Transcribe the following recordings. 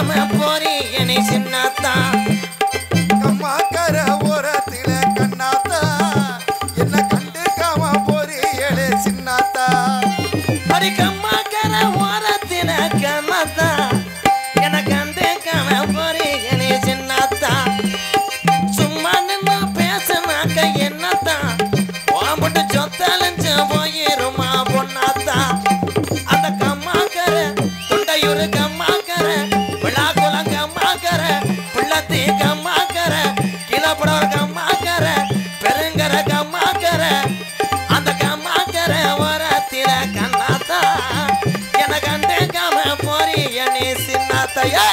போறி என்னை சின்னத்தா கம்மாக்கர ஓரத்தில கண்ணாத்தா என்ன கண்டுக்காம போறி ஏழே சின்னாத்தா அடி கம்மாக்கர ஓரத்தில கண்ணாத்தா என்ன கண்டுக்காம போறி என்னை சின்னத்தா சும்மா நின்று பேசினாக்க என்னத்தா ஓம்பட்டு சொத்தலைஞ்சு போயிருமா பொண்ணாத்தா அந்த கம்மாக்கர துண்டையூரு கம்மாக்கர விழாக்குளம் கம்மாக்கர பிள்ளத்தி கம்மாக்கர கிலப்படவர் கம்மாக்கர பெருங்கர கம்மாக்கர அந்த கம்மாக்கர ஓரத்தில கண்ணாத்தா என கண்டுக்காம போறி என்னை சின்னாத்தையே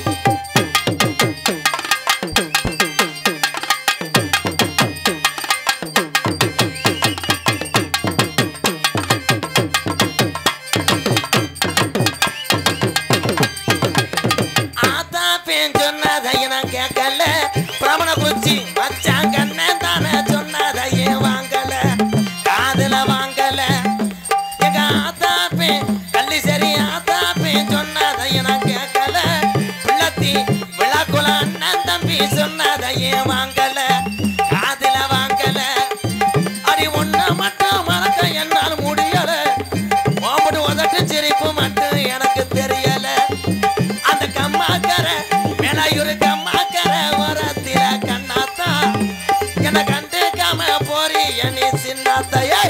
கேட்கல பிரமண குறிச்சி மச்சான் கண்ணே தானே சொன்னதையே வாங்கல காதல வாங்கல எங்க ஆத்தாப்பே கள்ளி சரி ஆத்தாப்பே சொன்னதையே நான் கேட்கல பிள்ளத்தி விழாக்குள அண்ணன் தம்பி சொன்னதையே வாங்கல காதல வாங்கல அடி ஒண்ணு மட்டும் மறக்க என்னால் முடியல ஓம்பட்டு உதட்டு சிரிப்பு மட்டும் எனக்கு தெரியல அந்த கம்மாக்கர மேலாயூரு கம்மாக்கர ஓரத்தில கண்ணாத்தா என்ன கண்டுக்காம போறி என்னை சின்னாத்தையே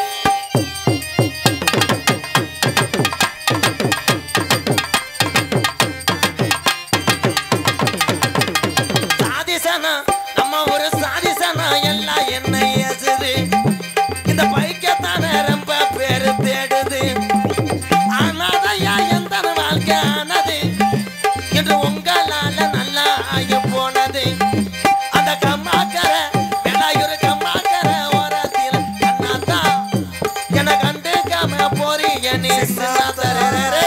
சாதிசனா நம்ம ஒரு சாதிசனா எல்லாம் என்ன ஏசுது இந்த பைக்கத்தான ரொம்ப பேரு தேடுது ஆனாதையா எந்த வாழ்க்கை ஆனது என்று உங்களால நல்லா ஆகி போனது அந்த கம்மாக்கர மேலாயூரு கம்மாக்கர ஓரத்தில கண்ணாத்தா என கண்டுக்காம போறி என்னை சின்னாத்தரே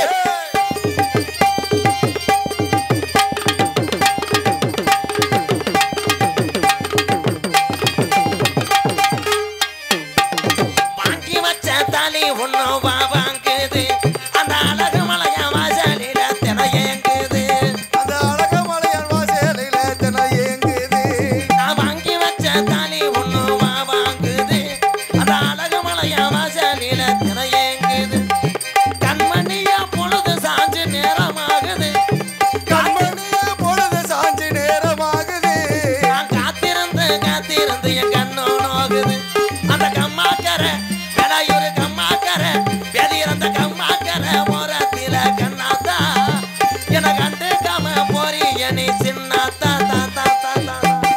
வாங்கி வச்ச தாலி ஒண்ணு வாங்குது அந்த அழகு மலையா வாசலில தினையேங்குது அந்த அழக மலையான் வாசலில தினையேங்குது நான் வாங்கி வச்ச தாலி ஒண்ணு வாங்குது அந்த அழகு மலையா வாசலில தினையேங்குது கண்மணியா பொழுது சாஞ்சு நேரமாகுது கண்மணிய பொழுது சாஞ்சி நேரமாகுது நான் காத்திருந்து காத்திருந்து என் கண்ணோ நோகுது அந்த கம்மாக்கர மேலாயூரு கம்மாக்கர பெரியந்த கம்மாக்கர ஓரத்தில கண்ணாத்தா என கண்டுக்காம போறி என்னை சின்னாத்தா தாத்தா தாத்தா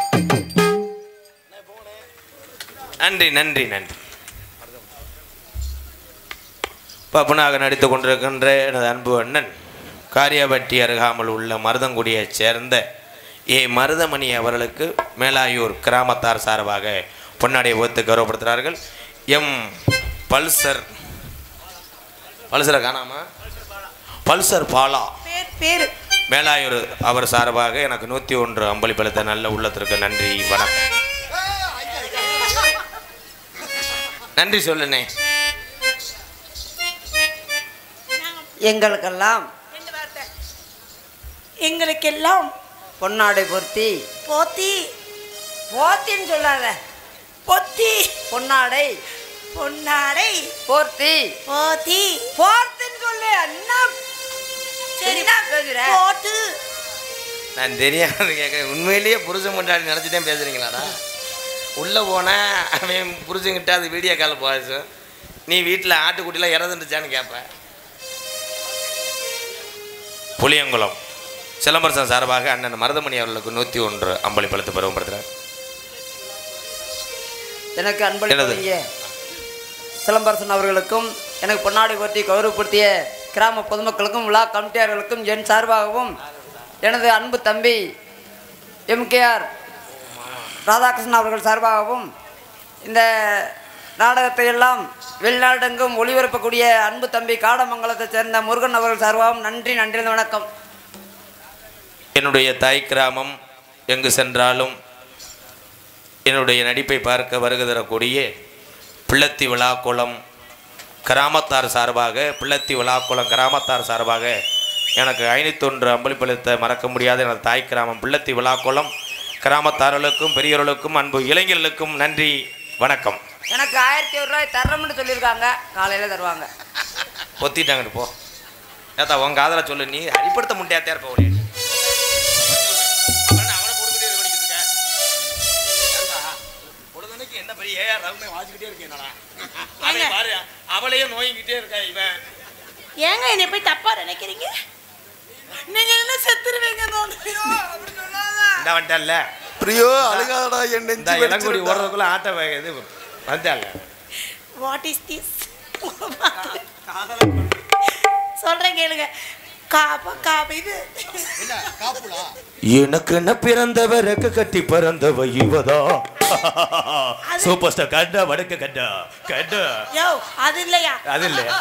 நன்றி நன்றி நன்றி பப்புனாக நடித்து கொண்டிருக்கின்ற எனது அன்பு அண்ணன் காரியப்பட்டி அருகாமல் உள்ள மருதங்குடியைச் சேர்ந்த ஏ மருதமணி அவர்களுக்கு மேலாயூர் கிராமத்தார் சார்பாக பொன்னாடை ஒத்து கௌரவப்படுத்துகிறார்கள். எம் பல்சர் காணாமா பல்சர் பாலா மேலாயூர் அவர் சார்பாக எனக்கு 101 அம்பளிப்பளித்த நல்ல உள்ளத்திற்கு நன்றி வணக்கம். நன்றி சொல்லுனே. எங்களுக்கெல்லாம் பொன்னாடை பொருத்தி போத்தின்னு சொல்லாத பொத்தி பொன்னாடை போர்த்தி போர்த்தின்னு சொல்லு அண்ணா. சரி பேசுற போட்டு நான் தெரியாது கேட்குறேன். உண்மையிலேயே புருஷன் கொண்டாடி நினச்சிட்டே பேசுகிறீங்களாடா? உள்ளே போனால் அவன் புருஷங்கிட்ட அது வீடியோ கால் போகும். நீ வீட்டில் ஆட்டுக்குட்டிலாம் இறந்துருச்சான்னு கேட்பேன். புளியங்குளம் சிலம்பரசன் சார்பாக அண்ணன் மருதமணி அவர்களுக்கு 101 அம்பளிப்பளித்து பருவப்படுத்துகிறார். எனக்கு அன்பளிக்க சிலம்பரசன் அவர்களுக்கும் எனக்கு பொன்னாடை போர்த்தி கௌரவப்படுத்திய கிராம பொதுமக்களுக்கும் விழா கமிட்டியாளர்களுக்கும் என் சார்பாகவும் எனது அன்பு தம்பி எம்கேஆர் ராதாகிருஷ்ணன் அவர்கள் சார்பாகவும் இந்த நாடகத்தை எல்லாம் வெளிநாடெங்கும் ஒளிபரப்பக்கூடிய அன்பு தம்பி காடமங்கலத்தைச் சேர்ந்த முருகன் அவர்கள் சார்பாகவும் நன்றி வணக்கம். என்னுடைய தாய் கிராமம் எங்கு சென்றாலும் என்னுடைய நடிப்பை பார்க்க வருகை தரக்கூடிய பிள்ளத்தி விழாக்குளம் கிராமத்தார் சார்பாக எனக்கு 501 அம்பளிப்பளித்த மறக்க முடியாத எனது தாய் கிராமம் பிள்ளத்தி விழாக்கோளம் கிராமத்தார்களுக்கும் பெரியவர்களுக்கும் அன்பு இளைஞர்களுக்கும் நன்றி வணக்கம். எனக்கு 1001 ரூபாய் தர்றோம்னு சொல்லியிருக்காங்க, காலையில் தருவாங்க. பொத்திட்டாங்கட்டு போ ஏத்தா உங்க காதல சொல்லு. நீ அடிப்படுத்த முடியாதே இருப்ப ஒரே என்ன பெரிய ரவுமே வாசிக்கிட்டே இருக்கேன். என்னடா பாரு அவளையே நோயிக்கிட்டே இருக்கா இவன். ஏங்க என்னை போய் தப்பா நினைக்கிறீங்க? நீங்க என்ன செத்துருவீங்க? இந்த வந்துட்டல்ல பிரியோ அழுகாடா என் இந்த நெஞ்சு இளங்குடி ஓடுறதுக்குள்ள ஆட்ட இது வந்தால. What is this? சொல்றேன் கேளுங்க. இது எனக்கு என்ன பிறந்தவ ரெக்க கட்டி பிறந்தவ இவதா சூப்பர் ஸ்டார் கண்டா வடக்கு கண்டா கண்டா. யோ அது இல்லையா? அது இல்லையா?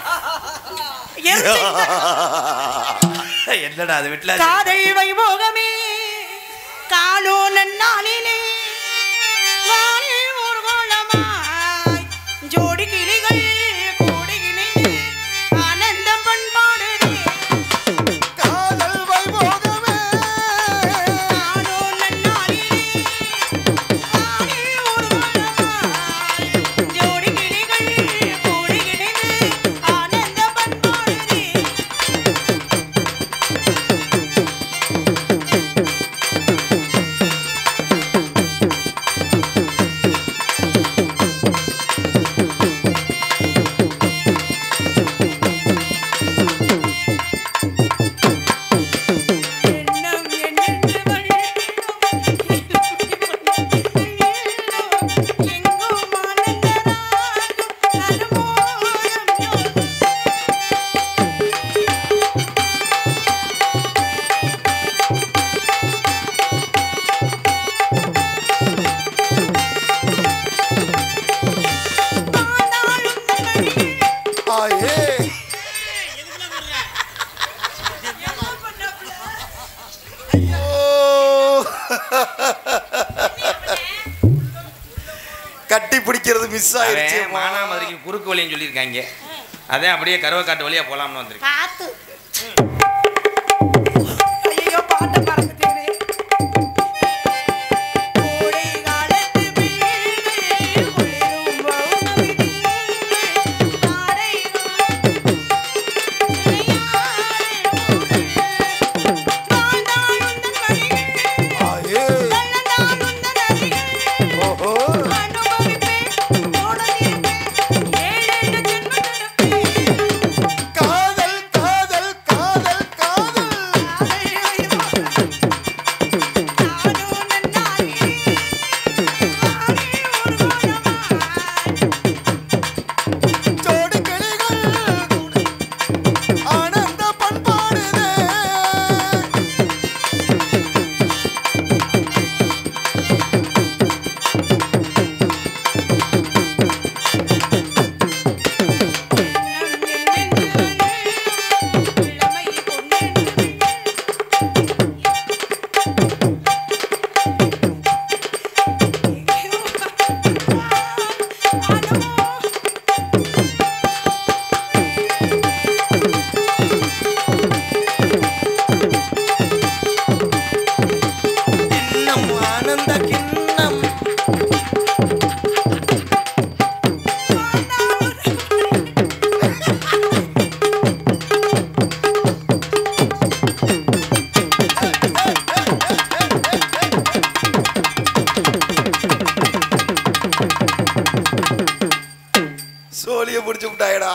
என்னடா அது வீட்டுல காதல் வைபோகமே காலோ நன்னாளிலே வாழி ஊர்வலமாய் ஜோடி கிளிகள் கூடி இணைந்து ஆனந்தம் பண்பாடுதே. காதல் வைபோகமே காலோ நன்னாளிலே வாழி ஊர்வலமாய் ஜோடி கிளிகள் கூடி இணைந்து ஆனந்தம் பண்பாடுதே. கட்டி பிடிக்கிறது மிஸ் ஆயிடுச்சு. மானாமதுரைக்கு குறுக்கு வழின்னு சொல்லியிருக்காங்க. அதே அப்படியே கருவக்காட்டு வழியா போலாம்னு வந்திருக்கு. பாத்து ஐயோ பாட்ட மறந்துட்டேனே. கோடை காலத்து வீடு குளிரும் பௌர்ணமி நாடை ஆயே ஓஹோ காதல் காதல் காதல் காதல் ஜோடி கிளிகள் ஆனந்த பண்பாடுதே. கிண்ணம் ஆனந்த கிண்ணம் சோழிய புடிச்சு விட்டாயடா.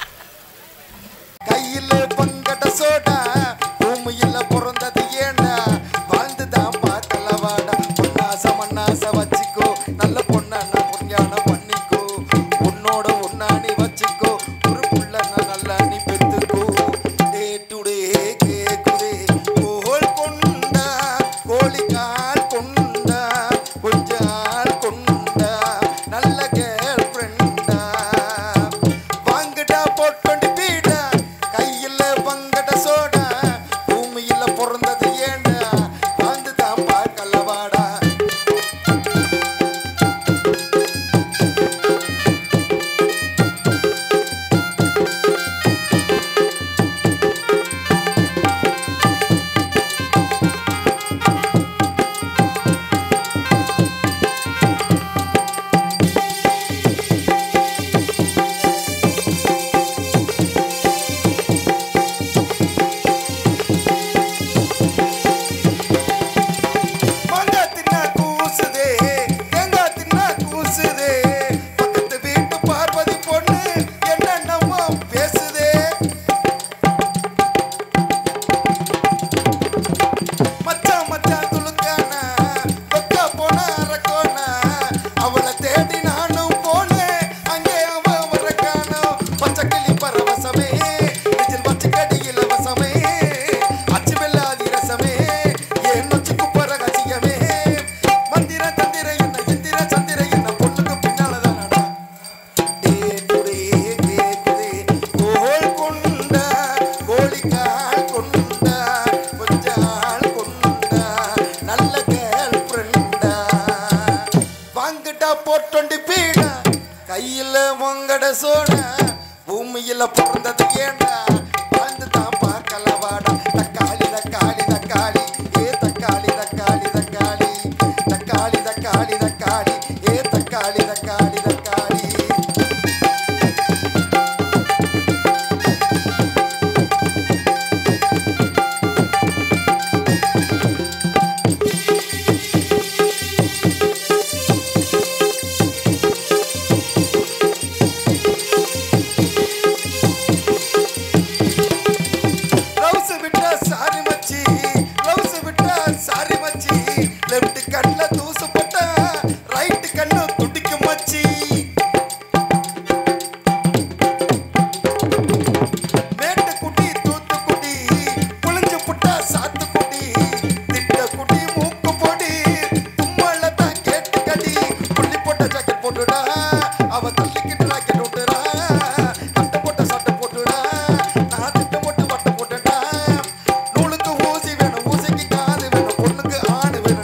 கையில பங்கட சோடா பூமியில பிறந்தது ஏண்டா வாழ்ந்துதான் பார்க்கல வாடா. பொன்னாச மண்ணாச வச்சுக்கோ நல்ல பொண்ணா பொஞ்ஞான பண்ணிக்கோ உன்னோட உன்னானி வச்சுக்கோ ஒரு புள்ள நல்லா நீ பெத்துக்கோ. டே டுடே கேக்குதே கோல் கொண்டா கோழிக்கால் கொண்டா கொஞ்சால் கொண்டா நல்ல கேர்ள் ஃப்ரெண்டா வாங்கடா போட்டு பீடா கையில பங்கட சோடா பூமியில பிறந்தது ஏண்டா வாழ்ந்துதான் பார்க்கல வாடா. போட்டொண்டி பீட கையில மொங்கட சோட பூமியில பிறந்தது ஏண்டா வாழ்ந்து தான் பார்க்கல வாடா தக்காளி தக்காளி தக்காளி ஏ தக்காளி தக்காளி தக்காளி தக்காளி தக்காளி தக்காளி ஏ தக்காளி தக்காளி தக்காளி லெஃப்ட் கண்ணுல தூசு போட்டா ரைட் கண்ணு துடிக்கும் மச்சி மேட்டு குட்டி தூத்து குட்டி புளிஞ்சு புட்டா சாத்து குட்டி திட்ட குட்டி மூக்கு பொடி தும்மல தான் கேட்டு கடி புள்ளி போட்ட ஜாக்கெட் போட்டுடா அவ தள்ளிக்கிட்டு ராக்கெட் விட்டுறா கட்ட போட்ட சட்டை போட்டுடா நான் திட்ட போட்டு வட்ட போட்டுடா நூலுக்கு ஊசி வேணும் ஊசிக்கு காது வேணும் பொண்ணுக்கு ஆடு வேணும்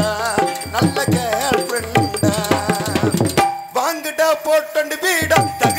போட்டண்டு வீடம்